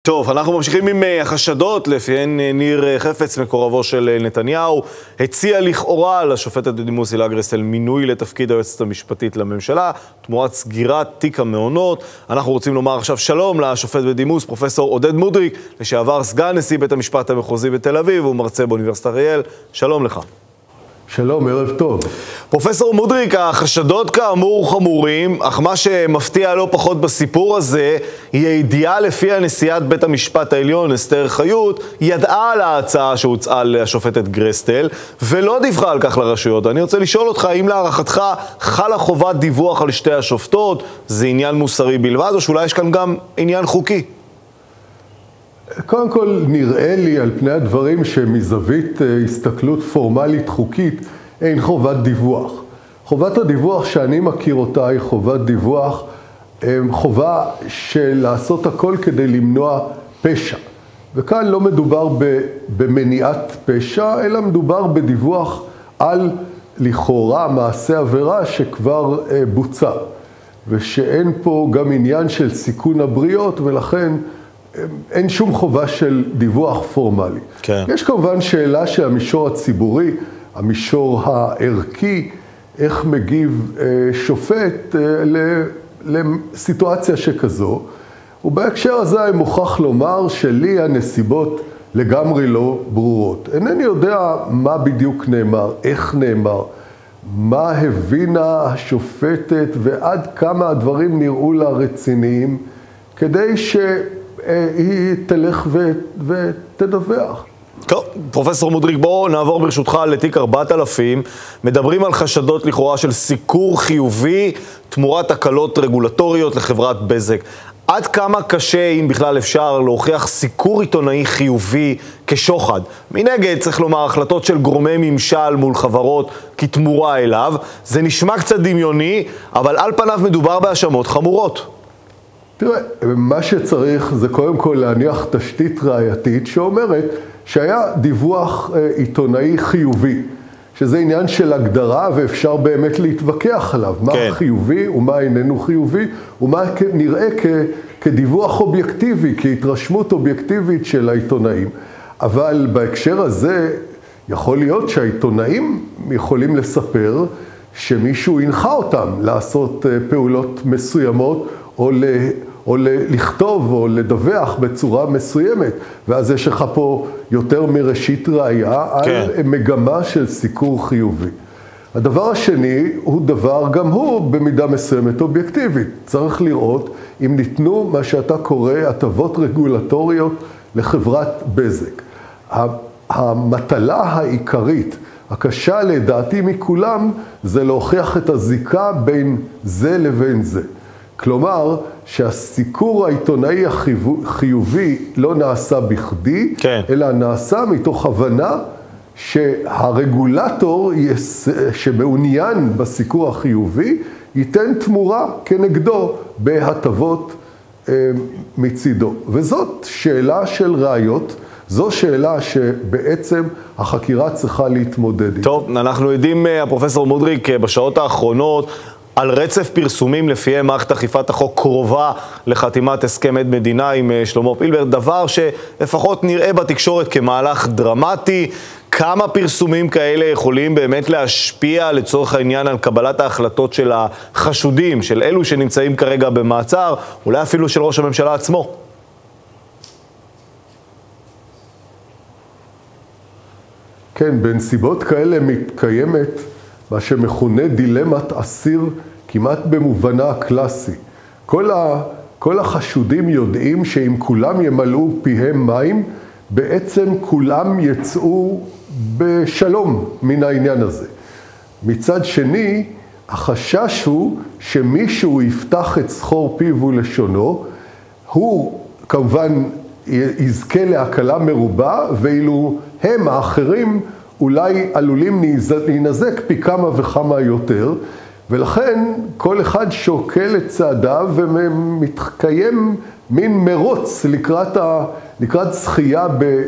טוב, אנחנו ממשיכים עם החשדות, לפיהן ניר חפץ, מקורבו של נתניהו, הציע לכאורה לשופטת בדימוס הילה גרסטל מינוי לתפקיד היועצת המשפטית לממשלה, תמורת סגירת תיק המעונות. אנחנו רוצים לומר עכשיו שלום לשופט בדימוס, פרופסור עודד מודריק, לשעבר סגן נשיא בית המשפט המחוזי בתל אביב, הוא מרצה באוניברסיטת אריאל. שלום לך. שלום, ערב טוב. פרופסור מודריק, החשדות כאמור חמורים, אך מה שמפתיע לא פחות בסיפור הזה, היא הידיעה לפיה נשיאת בית המשפט העליון, אסתר חיות, ידעה על ההצעה שהוצעה לשופטת גרסטל, ולא דיווחה על כך לרשויות. אני רוצה לשאול אותך, האם להערכתך חלה חובת דיווח על שתי השופטות, זה עניין מוסרי בלבד, או שאולי יש כאן גם עניין חוקי? קודם כל נראה לי על פני הדברים שמזווית הסתכלות פורמלית חוקית אין חובת דיווח. חובת הדיווח שאני מכיר אותה היא חובת דיווח, חובה של לעשות הכל כדי למנוע פשע. וכאן לא מדובר במניעת פשע, אלא מדובר בדיווח על לכאורה מעשה עבירה שכבר בוצע. ושאין פה גם עניין של סיכון הבריות, ולכן אין שום חובה של דיווח פורמלי. כן. יש כמובן שאלה של המישור הציבורי, המישור הערכי, איך מגיב שופט לסיטואציה שכזו. ובהקשר הזה אני מוכרח לומר שלי הנסיבות לגמרי לא ברורות. אינני יודע מה בדיוק נאמר, איך נאמר, מה הבינה השופטת ועד כמה הדברים נראו לה רציניים, כדי היא תלך ותדווח. טוב, פרופסור מודריק, בואו נעבור ברשותך לתיק 4000. מדברים על חשדות לכאורה של סיקור חיובי תמורת הקלות רגולטוריות לחברת בזק. עד כמה קשה, אם בכלל אפשר, להוכיח סיקור עיתונאי חיובי כשוחד? מנגד, צריך לומר, החלטות של גורמי ממשל מול חברות כתמורה אליו. זה נשמע קצת דמיוני, אבל על פניו מדובר בהאשמות חמורות. תראה, מה שצריך זה קודם כל להניח תשתית ראייתית שאומרת שהיה דיווח עיתונאי חיובי, שזה עניין של הגדרה ואפשר באמת להתווכח עליו, מה חיובי ומה איננו חיובי, ומה נראה כדיווח אובייקטיבי, כהתרשמות אובייקטיבית של העיתונאים. אבל בהקשר הזה יכול להיות שהעיתונאים יכולים לספר שמישהו הנחה אותם לעשות פעולות מסוימות, או לכתוב או לדווח בצורה מסוימת, ואז יש לך פה יותר מראשית ראייה על מגמה של סיקור חיובי. הדבר השני הוא דבר גם הוא במידה מסוימת אובייקטיבית. צריך לראות אם ניתנו מה שאתה קורא הטבות רגולטוריות לחברת בזק. המטלה העיקרית, הקשה לדעתי מכולם, זה להוכיח את הזיקה בין זה לבין זה. כלומר, שהסיקור העיתונאי החיובי לא נעשה בכדי, אלא נעשה מתוך הבנה שהרגולטור שמעוניין בסיקור החיובי ייתן תמורה כנגדו בהטבות מצידו. וזאת שאלה של ראיות, זו שאלה שבעצם החקירה צריכה להתמודד איתה. טוב, אנחנו יודעים, הפרופסור מודריק, בשעות האחרונות, על רצף פרסומים לפיהם מערכת אכיפת החוק קרובה לחתימת הסכם עד מדינה עם שלמה פילבר, דבר שלפחות נראה בתקשורת כמהלך דרמטי. כמה פרסומים כאלה יכולים באמת להשפיע לצורך העניין על קבלת ההחלטות של החשודים, של אלו שנמצאים כרגע במעצר, אולי אפילו של ראש הממשלה עצמו? כן, בנסיבות כאלה מתקיימת מה שמכונה דילמת אסיר כמעט במובנה הקלאסי. כל החשודים יודעים שאם כולם ימלאו פיהם מים, בעצם כולם יצאו בשלום מן העניין הזה. מצד שני, החשש הוא שמישהו יפתח את סחור פיו ולשונו, הוא כמובן יזכה להקלה מרובה, ואילו הם האחרים אולי עלולים להינזק פי כמה וכמה יותר, ולכן כל אחד שוקל את צעדיו ומתקיים מין מרוץ לקראת זכייה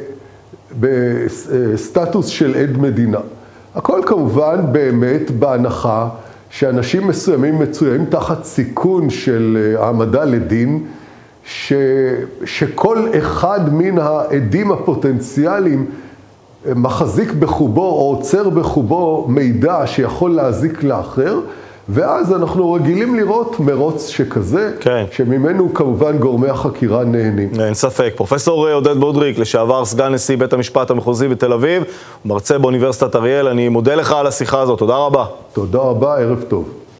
בסטטוס של עד מדינה. הכל כמובן באמת בהנחה שאנשים מסוימים מצויים תחת סיכון של העמדה לדין, שכל אחד מן העדים הפוטנציאליים מחזיק בחובו או עוצר בחובו מידע שיכול להזיק לאחר, ואז אנחנו רגילים לראות מרוץ שכזה, כן. שממנו כמובן גורמי החקירה נהנים. אין ספק. פרופסור עודד בודריק, לשעבר סגן נשיא בית המשפט המחוזי בתל אביב, מרצה באוניברסיטת אריאל, אני מודה לך על השיחה הזאת. תודה רבה. תודה רבה, ערב טוב.